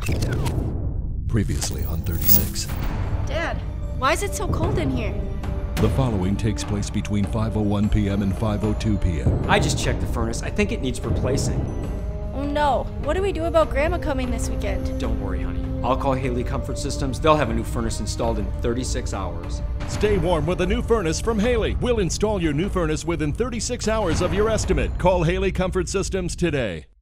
Previously on 36. Dad, why is it so cold in here? The following takes place between 5:01 p.m. and 5:02 p.m. I just checked the furnace. I think it needs replacing. Oh no, what do we do about Grandma coming this weekend? Don't worry, honey. I'll call Haley Comfort Systems. They'll have a new furnace installed in 36 hours. Stay warm with a new furnace from Haley. We'll install your new furnace within 36 hours of your estimate. Call Haley Comfort Systems today.